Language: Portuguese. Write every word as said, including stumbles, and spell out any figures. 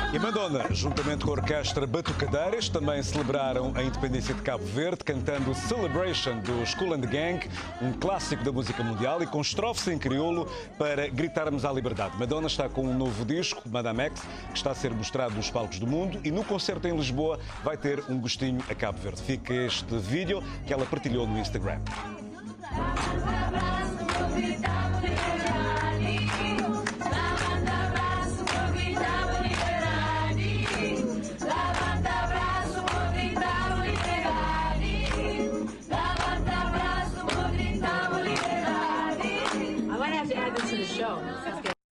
E Madonna, juntamente com a orquestra Batucadeiras, também celebraram a independência de Cabo Verde, cantando Celebration dos Kool and the Gang, um clássico da música mundial, e com estrofes em crioulo para gritarmos à liberdade. Madonna está com um novo disco, Madame X, que está a ser mostrado nos palcos do mundo, e no concerto em Lisboa vai ter um gostinho a Cabo Verde. Fica este vídeo que ela partilhou no Instagram.